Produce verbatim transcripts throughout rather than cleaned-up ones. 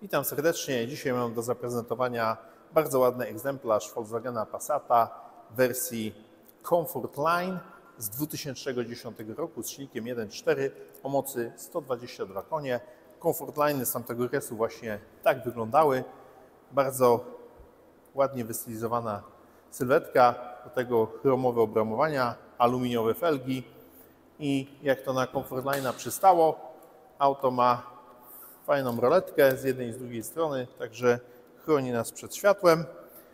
Witam serdecznie. Dzisiaj mam do zaprezentowania bardzo ładny egzemplarz Volkswagena Passata w wersji Comfort Line z dwa tysiące dziesiątego roku z silnikiem jeden przecinek cztery o mocy sto dwadzieścia dwa konie. Comfort Line z tamtego okresu właśnie tak wyglądały. Bardzo ładnie wystylizowana sylwetka, do tego chromowe obramowania, aluminiowe felgi i jak to na Comfort Line'a przystało, auto ma fajną roletkę z jednej i z drugiej strony, także chroni nas przed światłem.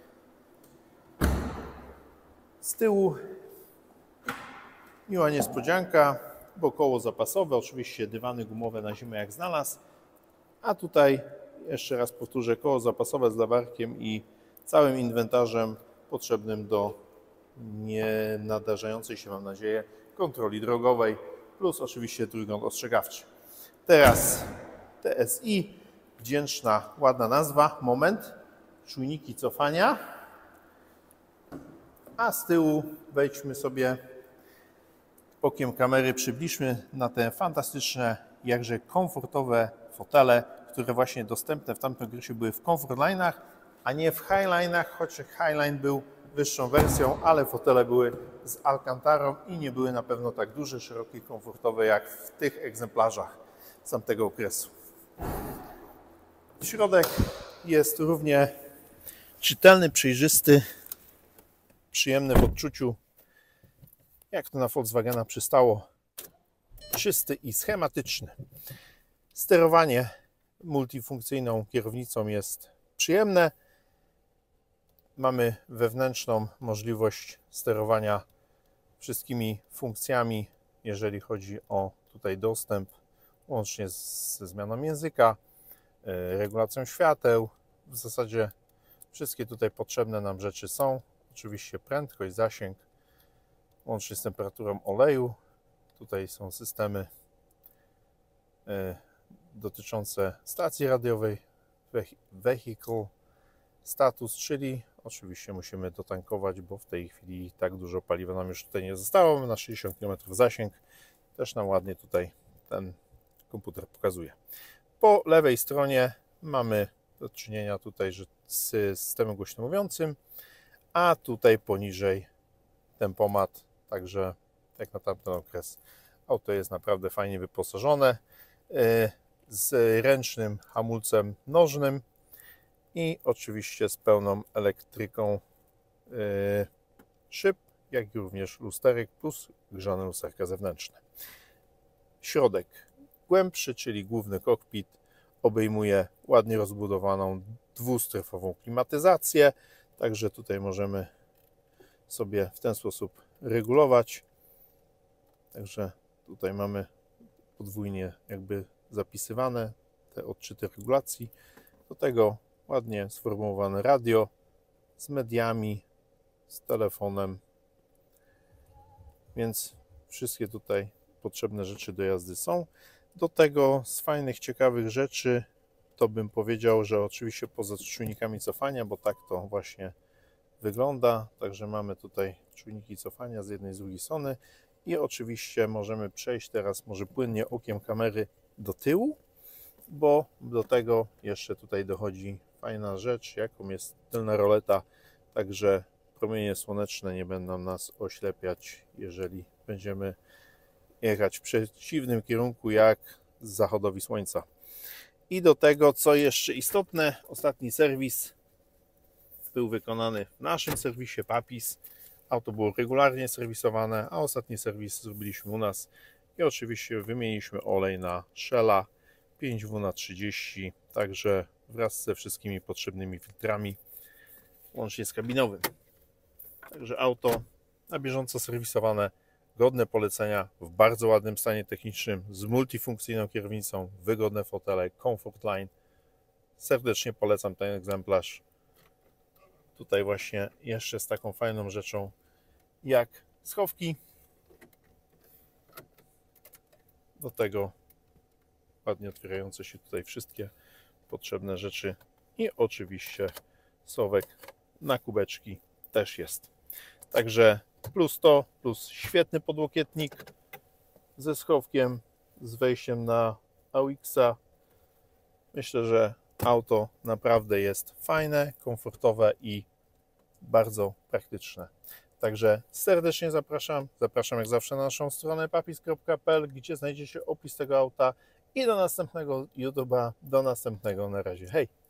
Z tyłu miła niespodzianka, bo koło zapasowe, oczywiście dywany gumowe na zimę jak znalazł, a tutaj jeszcze raz powtórzę, koło zapasowe z lawarkiem i całym inwentarzem potrzebnym do nienadarzającej się, mam nadzieję, kontroli drogowej, plus oczywiście trójkąt ostrzegawczy. Teraz T S I, wdzięczna, ładna nazwa, moment, czujniki cofania, a z tyłu wejdźmy sobie okiem kamery, przybliżmy na te fantastyczne, jakże komfortowe fotele, które właśnie dostępne w tamtym okresie były w Comfort Line'ach, a nie w Highline'ach, choć Highline był wyższą wersją, ale fotele były z Alcantarą i nie były na pewno tak duże, szerokie, komfortowe jak w tych egzemplarzach z tamtego okresu. Środek jest równie czytelny, przejrzysty, przyjemny w odczuciu, jak to na Volkswagena przystało, czysty i schematyczny. Sterowanie multifunkcyjną kierownicą jest przyjemne. Mamy wewnętrzną możliwość sterowania wszystkimi funkcjami, jeżeli chodzi o tutaj dostęp, łącznie ze zmianą języka, regulacją świateł. W zasadzie wszystkie tutaj potrzebne nam rzeczy są. Oczywiście prędkość, zasięg, łącznie z temperaturą oleju. Tutaj są systemy dotyczące stacji radiowej, vehicle status, czyli oczywiście musimy dotankować, bo w tej chwili tak dużo paliwa nam już tutaj nie zostało. Na sześćdziesiąt kilometrów zasięg też nam ładnie tutaj ten komputer pokazuje. Po lewej stronie mamy do czynienia tutaj z systemem głośno mówiącym, a tutaj poniżej tempomat, także jak na tamten okres auto jest naprawdę fajnie wyposażone, z ręcznym hamulcem nożnym i oczywiście z pełną elektryką szyb, jak i również lusterek plus grzane lusterka zewnętrzne. Środek głębszy, czyli główny kokpit, obejmuje ładnie rozbudowaną dwustrefową klimatyzację, także tutaj możemy sobie w ten sposób regulować. Także tutaj mamy podwójnie jakby zapisywane te odczyty regulacji. Do tego ładnie sformułowane radio z mediami, z telefonem, więc wszystkie tutaj potrzebne rzeczy do jazdy są. Do tego z fajnych, ciekawych rzeczy to bym powiedział, że oczywiście poza czujnikami cofania, bo tak to właśnie wygląda, także mamy tutaj czujniki cofania z jednej i z drugiej strony i oczywiście możemy przejść teraz może płynnie okiem kamery do tyłu, bo do tego jeszcze tutaj dochodzi fajna rzecz, jaką jest tylna roleta, także promienie słoneczne nie będą nas oślepiać, jeżeli będziemy jechać w przeciwnym kierunku jak z zachodowi słońca. I do tego, co jeszcze istotne, ostatni serwis był wykonany w naszym serwisie Papis. Auto było regularnie serwisowane, a ostatni serwis zrobiliśmy u nas i oczywiście wymieniliśmy olej na Shella pięć W na trzydzieści, także wraz ze wszystkimi potrzebnymi filtrami, łącznie z kabinowym. Także auto na bieżąco serwisowane, godne polecenia, w bardzo ładnym stanie technicznym, z multifunkcyjną kierownicą, wygodne fotele, Comfort Line. Serdecznie polecam ten egzemplarz. Tutaj właśnie jeszcze z taką fajną rzeczą jak schowki. Do tego ładnie otwierające się tutaj wszystkie potrzebne rzeczy i oczywiście schowek na kubeczki też jest. Także plus to, plus świetny podłokietnik ze schowkiem, z wejściem na A U X a. Myślę, że auto naprawdę jest fajne, komfortowe i bardzo praktyczne. Także serdecznie zapraszam. Zapraszam jak zawsze na naszą stronę papis kropka p l, gdzie znajdziecie opis tego auta i do następnego YouTube'a. Do następnego. Na razie. Hej!